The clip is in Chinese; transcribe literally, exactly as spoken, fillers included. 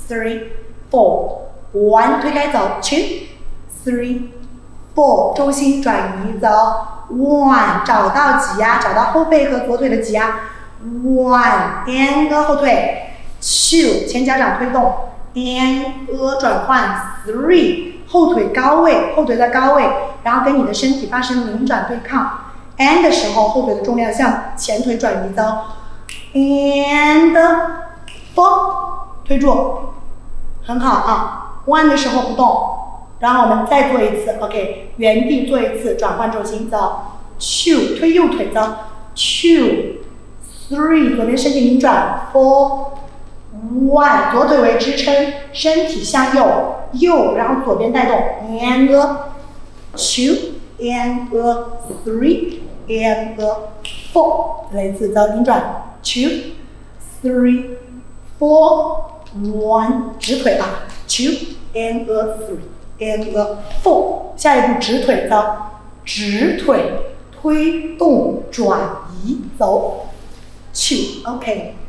three, four, one 推开走 two, three, four 重心转移走 one 找到挤压，找到后背和左腿的挤压 one and 后退 two 前脚掌推动 and 转换 three 后腿高位，后腿在高位，然后跟你的身体发生拧转对抗 and 的时候，后腿的重量向前腿转移走 and four 推住，很好啊 one 的时候不动。然后我们再做一次 ，OK， 原地做一次转换重心，走 two 推右腿走 two three 左边身体拧转 four one 左腿为支撑，身体向右右，然后左边带动 and two and three and four 来一次走拧转 two three four one 直腿啊 two and three and four 下一步直腿走直腿推动转移走 two OK